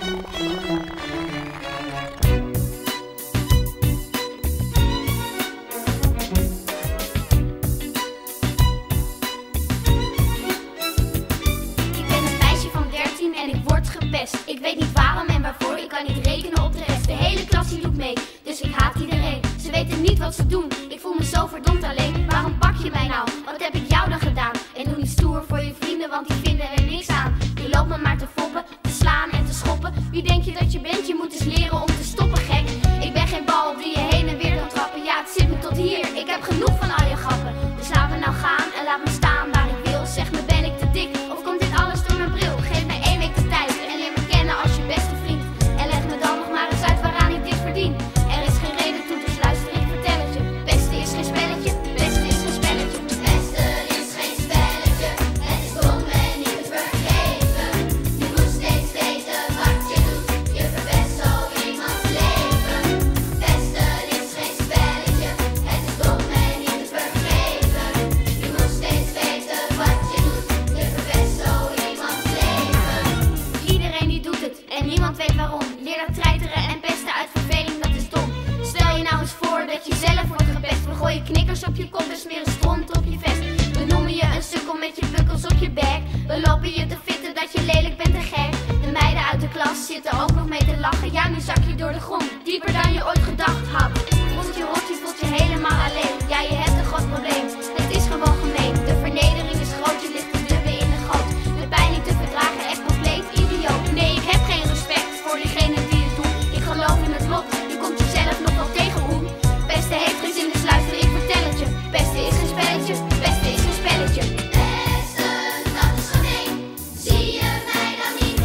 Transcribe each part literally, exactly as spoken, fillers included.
Ik weet niet waarom en waarvoor, ik kan niet rekenen op de rest. De hele klas die doet mee, dus ik haat iedereen. Ze weten niet wat ze doen, ik voel me zo verdomd alleen. Waarom pak je mij nou? Wat heb ik jou dan gedaan? En doe niet stoer voor je vrienden, want die vinden er niks aan. Je loopt me maar te foppen, te slaan en te schoppen. Wie denk je dat je bent? Je moet eens leren om te stoppen, gek. Ik ben geen bal die je heen en weer kan trappen. Ja, het zit me tot hier, ik heb genoeg van al je grappen. Dus laat me nou gaan en laat me staan waar ik wil. Zeg me, ben ik te dik of komt dit alles door mijn bril? Geef mij één week de tijd en leer me kennen als je beste vriend. En leg me dan nog maar eens uit waaraan ik dit verdien. Er is geen reden toe, dus luister, ik vertel het je. Beste is geen spelletje, beste is geen spelletje. Beste is geen spelletje, het is dom en niet te vergeven. Je moet steeds weten wat je doet, je verpest zo iemands leven. Beste is geen spelletje, het is dom en niet te vergeven. Je moet steeds weten wat je doet, je verpest zo iemands leven. Iedereen die doet het en niemand weet waarom. Leer dat treiteren en pesten uit verveling, dat is dom. Stel je nou eens voor dat je zelf wordt gepest. We gooien knikkers op je kop en smeren stront op je vest. We noemen je een sukkel met je bukkels op je bek. We lopen je te fitten dat je lelijk bent en gek. De meiden uit de klas zitten ook nog mee te lachen. Ja, nu zak je door de grond, dieper dan je ooit gedacht had. Voelt je rot, je voelt je helemaal alleen. Ja, je hebt een groot probleem, het is gewoon gemeen. De vernedering is groot, je ligt te dubben in de goot. De pijn niet te verdragen, echt compleet idioot. Nee, ik heb geen respect voor diegene die het doet. Ik geloof in het lot, je komt jezelf nog wel tegen hoe. Beste heeft geen zin, dus luister, ik vertel het je. Beste is een spelletje, beste is een spelletje. Beste, dat is gemeen, zie je mij dan niet?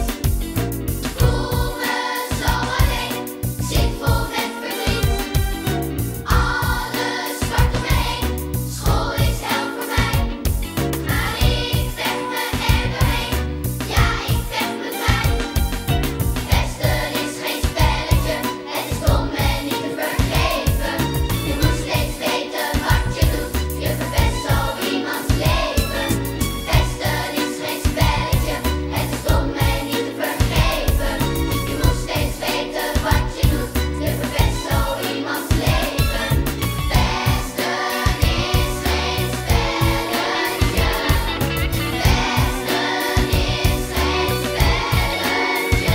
Voel me zo alleen, zit vol met verdriet. Alles zwart om me heen, school is hel voor mij. Maar ik vecht me er doorheen, ja ik vecht me vrij. Beste is geen spelletje, het is dom en niet te vergeven. Je moet steeds weten wat je doet, je verpest zo iemands leven. Beste is geen spelletje, het is dom en niet te vergeven. Je moet steeds weten wat je doet, je verpest zo iemands leven. Beste is geen spelletje. Beste is geen spelletje.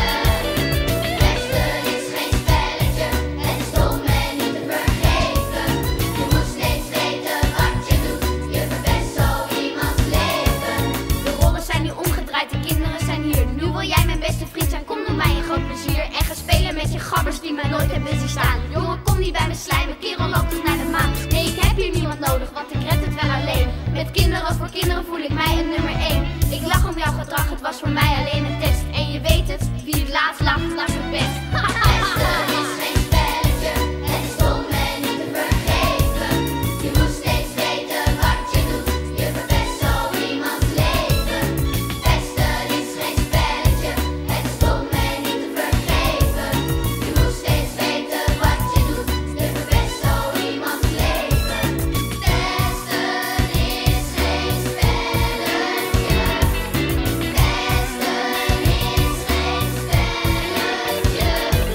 Beste is geen spelletje, het is dom en niet te vergeven. Je moet steeds weten wat je doet, je verpest zo iemands leven. De rollen zijn nu omgedraaid, de kinderen zijn hier. Nu wil jij mijn beste vriend zijn, kom doe mij een groot plezier. En ga spelen met je gabbers die mij nooit hebben zien staan. Jongen, kom niet bij me slijmen, kerel loopt terug naar de maan. Nee, ik heb hier niemand nodig, want ik red het wel alleen. Met kinderen voor kinderen voel ik mij een nummer één. Ik lach om jouw gedrag, het was voor mij alleen een test. En je weet het, wie het laatst lacht, lacht het best. Beste is geen spelletje, het is dom en niet te vergeven. Je moet steeds weten wat je doet, je verpest zo iemands leven. Beste is geen spelletje, het is dom en niet te vergeven. Je moet steeds weten wat je doet, je verpest zo iemands leven. Beste is geen spelletje. Beste is geen spelletje.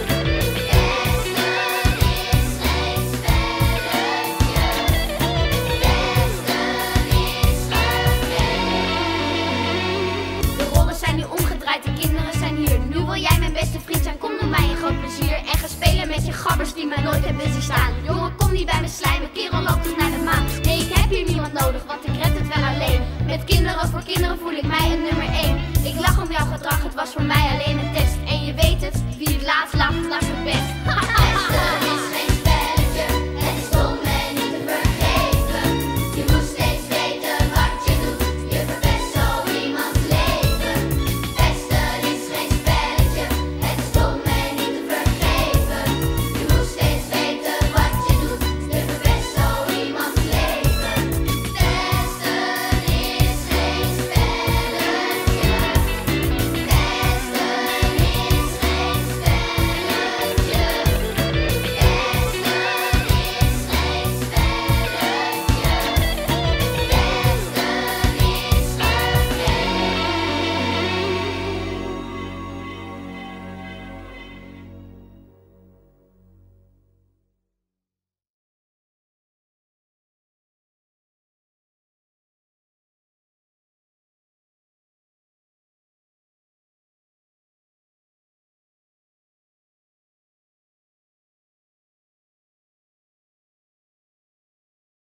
De rollen zijn nu omgedraaid, de kinderen zijn hier. Nu wil jij mijn beste vriend zijn, kom doe mij een groot plezier. En ga spelen met je gabbers die mij nooit hebben zien staan. Jongen, kom niet bij me slijmen, kerel loopt terug naar de maan. Nee, ik heb hier niemand nodig, want ik red het wel alleen. Met kinderen voor kinderen voel ik mij een nummer één. Ik lach om jouw gedrag, het was voor mij